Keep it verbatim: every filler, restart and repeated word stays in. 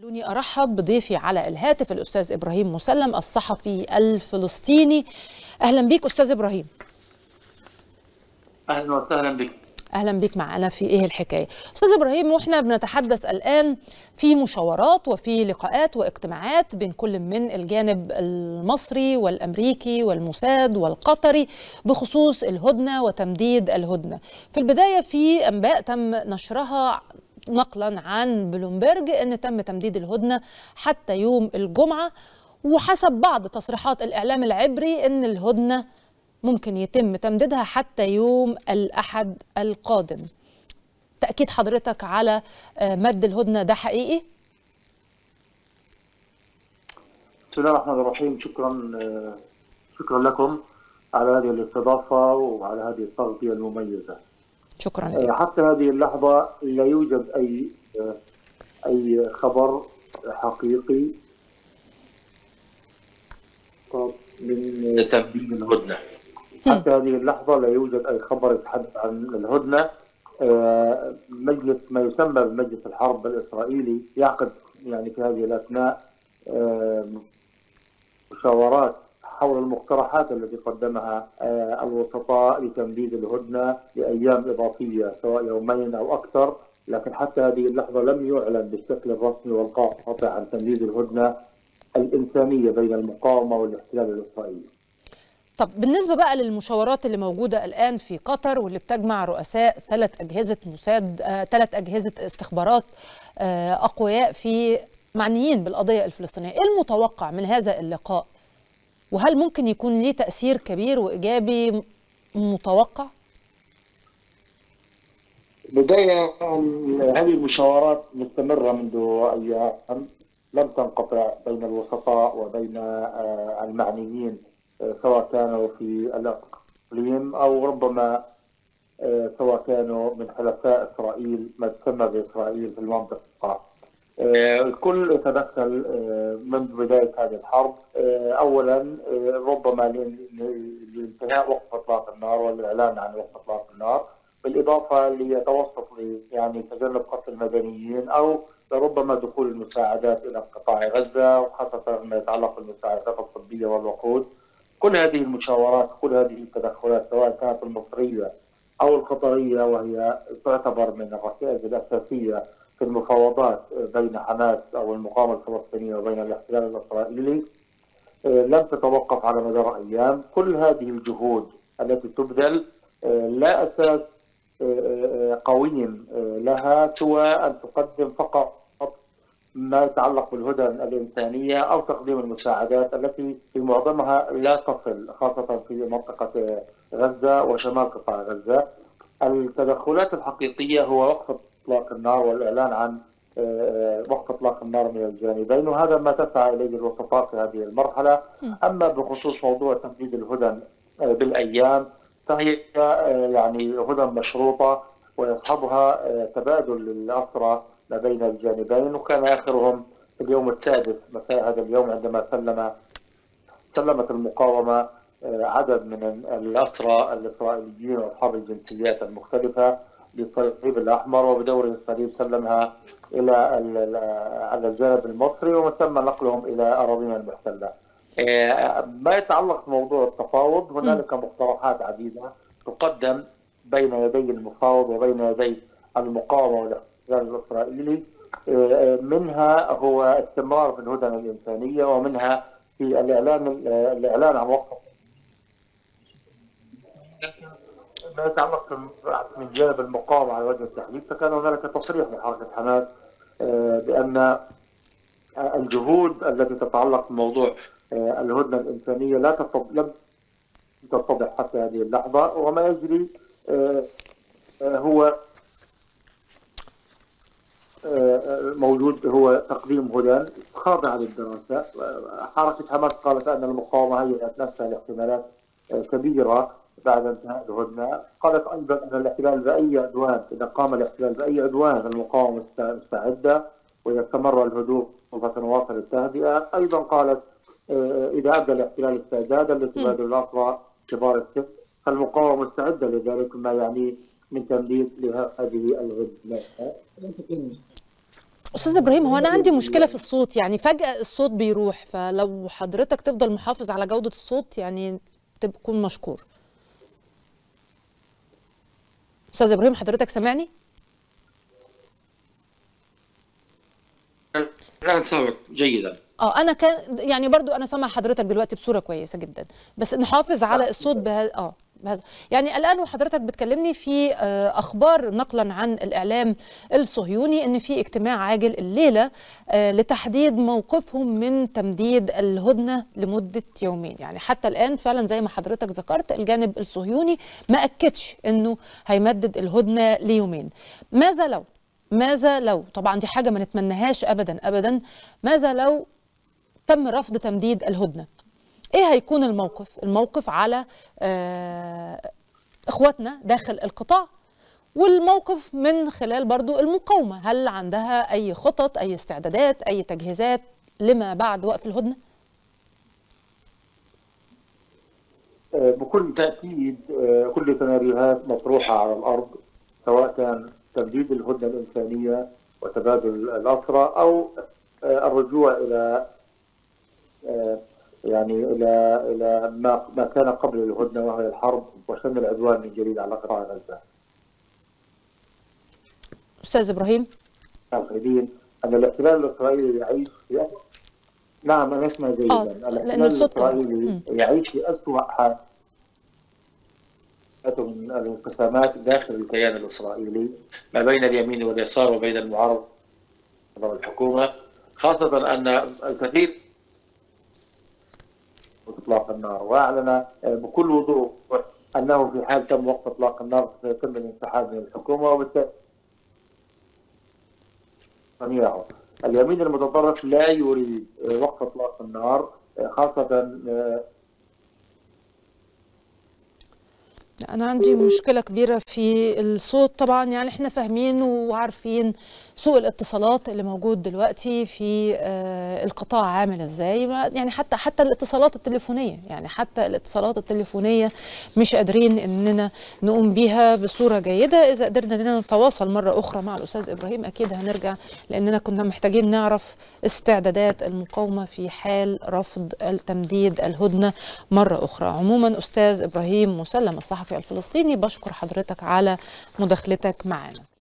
خلوني أرحب بضيفي على الهاتف الأستاذ إبراهيم مسلم الصحفي الفلسطيني. أهلا بيك أستاذ إبراهيم. أهلا وسهلا بك. أهلا بك معنا في إيه الحكاية أستاذ إبراهيم. وإحنا بنتحدث الآن في مشاورات وفي لقاءات واجتماعات بين كل من الجانب المصري والأمريكي والموساد والقطري بخصوص الهدنة وتمديد الهدنة. في البداية في أنباء تم نشرها نقلا عن بلومبرج أن تم تمديد الهدنة حتى يوم الجمعة، وحسب بعض تصريحات الإعلام العبري أن الهدنة ممكن يتم تمديدها حتى يوم الأحد القادم. تأكيد حضرتك على مد الهدنة ده حقيقي؟ بسم الله الرحمن الرحيم. شكرا شكرا لكم على هذه الاستضافة وعلى هذه التغطية المميزة. شكرا لك. حتى هذه اللحظة لا يوجد أي أي خبر حقيقي من تمديد الهدنة. حتى هذه اللحظة لا يوجد أي خبر يتحدث عن الهدنة. مجلس ما يسمى بمجلس الحرب الإسرائيلي يعقد يعني في هذه الأثناء مشاورات حول المقترحات التي قدمها الوسطاء لتمديد الهدنة لأيام إضافية سواء يومين أو أكثر، لكن حتى هذه اللحظة لم يعلن بالشكل الرسمي والقاطع عن تمديد الهدنة الإنسانية بين المقاومة والاحتلال الإسرائيلي. طب بالنسبة بقى للمشاورات اللي موجودة الآن في قطر واللي بتجمع رؤساء ثلاث أجهزة موساد آه، ثلاث أجهزة استخبارات آه، أقوياء في معنيين بالقضية الفلسطينية، إيه المتوقع من هذا اللقاء؟ وهل ممكن يكون ليه تأثير كبير وإيجابي متوقع؟ بداية هذه المشاورات مستمرة منذ أيام، لم تنقطع بين الوسطاء وبين المعنيين سواء كانوا في الإقليم أو ربما سواء كانوا من حلفاء إسرائيل ما تسمى بإسرائيل في المنطقة. الكل يتدخل منذ بداية هذه الحرب، أولا ربما لانتهاء وقف إطلاق النار والإعلان عن وقف إطلاق النار، بالإضافة ليتوسط يعني تجنب قتل المدنيين أو ربما دخول المساعدات إلى قطاع غزة، وخاصة ما يتعلق بالمساعدات الطبية والوقود. كل هذه المشاورات كل هذه التدخلات سواء كانت المصرية أو القطرية، وهي تعتبر من الركائز الأساسية في المفاوضات بين حماس أو المقاومة الفلسطينية وبين الاحتلال الإسرائيلي، لم تتوقف على مدار أيام. كل هذه الجهود التي تبذل لا أساس قويم لها سوى أن تقدم فقط ما يتعلق بالهدن الإنسانية أو تقديم المساعدات التي في معظمها لا تصل، خاصة في منطقة غزة وشمال قطاع غزة. التدخلات الحقيقية هو وقف إطلاق النار والإعلان عن وقف إطلاق النار من الجانبين، وهذا ما تسعى إليه الوسطاء في هذه المرحلة. أما بخصوص موضوع تمديد الهدن بالأيام فهي يعني هدن مشروطة ويصحبها تبادل للأسرى ما بين الجانبين، وكان آخرهم في اليوم السادس مساء هذا اليوم عندما سلم سلمت المقاومة عدد من الأسرى الإسرائيليين وأصحاب الجنسيات المختلفة للصليب الأحمر، وبدوره الصليب سلمها إلى على الجانب المصري ومن ثم نقلهم إلى أراضينا المحتلة. ما يتعلق بموضوع التفاوض، هنالك مقترحات عديدة تقدم بين يدي المفاوض وبين يدي المقاومة والاحتلال الإسرائيلي، منها هو استمرار في الهدن الإنسانية، ومنها في الإعلان الإعلان عن وقف. ما يتعلق من جانب المقاومة على وجه التحديد، فكان هنالك تصريح من حركة حماس بأن الجهود التي تتعلق بموضوع الهدنة الإنسانية لا لم تتضح حتى هذه اللحظة، وما يجري هو موجود هو تقديم هدن خاضعة للدراسة. حركة حماس قالت أن المقاومة هيئت نفسها لاحتمالات كبيرة بعد انتهاء الهدنة. قالت أيضا أن الاحتلال بأي عدوان، إذا قام الاحتلال بأي عدوان المقاومة مستعدة، وإذا استمر الهدوء فتنواصل التهدئة. أيضا قالت إذا أبدى الاحتلال استعدادا لتبادل الأسرى كبار السن فالمقاومة مستعدة لذلك، ما يعني من تمديد لهذه الهدنة. استاذ ابراهيم، هو انا عندي مشكله في الصوت، يعني فجاه الصوت بيروح، فلو حضرتك تفضل محافظ على جوده الصوت يعني تكون مشكور. استاذ ابراهيم حضرتك سامعني؟ لا، سامعك جيدا. اه انا كان يعني برضو انا سامع حضرتك دلوقتي بصوره كويسه جدا، بس نحافظ على الصوت بهذا اه بهذا. يعني الان وحضرتك بتكلمني في آه اخبار نقلا عن الاعلام الصهيوني ان في اجتماع عاجل الليله آه لتحديد موقفهم من تمديد الهدنه لمده يومين. يعني حتى الان فعلا زي ما حضرتك ذكرت الجانب الصهيوني ما اكدش انه هيمدد الهدنه ليومين. ماذا لو ماذا لو طبعا دي حاجه ما نتمناهاش ابدا ابدا، ماذا لو تم رفض تمديد الهدنة؟ ايه هيكون الموقف؟ الموقف على آه اخواتنا داخل القطاع، والموقف من خلال برضو المقاومة، هل عندها اي خطط، اي استعدادات، اي تجهيزات لما بعد وقف الهدنة؟ بكل تأكيد كل السيناريوهات مطروحة على الأرض، سواء كان تمديد الهدنة الإنسانية وتبادل الأسرى أو الرجوع إلى يعني الى الى ما ما كان قبل الهدنه، وهي الحرب وشن العدوان من جديد على قطاع غزه. استاذ ابراهيم، ان الاحتلال الاسرائيلي يعيش في نعم انا اسمع جيدا. آه الاحتلال الاسرائيلي يعيش في اسوء حالاته من الانقسامات داخل الكيان الاسرائيلي ما بين اليمين واليسار وبين المعارضه والحكومه، خاصه ان الكثير اطلاق النار، واعلن بكل وضوح انه في حال تم وقف اطلاق النار سيتم الانسحاب من الحكومه، وبالتالي اليمين المتطرف لا يريد وقف اطلاق النار، خاصه أنا عندي مشكلة كبيرة في الصوت طبعا. يعني احنا فاهمين وعارفين سوء الاتصالات اللي موجود دلوقتي في آه القطاع عامل ازاي، يعني حتى حتى الاتصالات التليفونية، يعني حتى الاتصالات التليفونية مش قادرين اننا نقوم بيها بصورة جيدة. إذا قدرنا اننا نتواصل مرة أخرى مع الأستاذ إبراهيم أكيد هنرجع، لأننا كنا محتاجين نعرف استعدادات المقاومة في حال رفض التمديد الهدنة مرة أخرى. عموما أستاذ إبراهيم مسلم الصحفي الفلسطيني، بشكر حضرتك على مداخلتك معنا.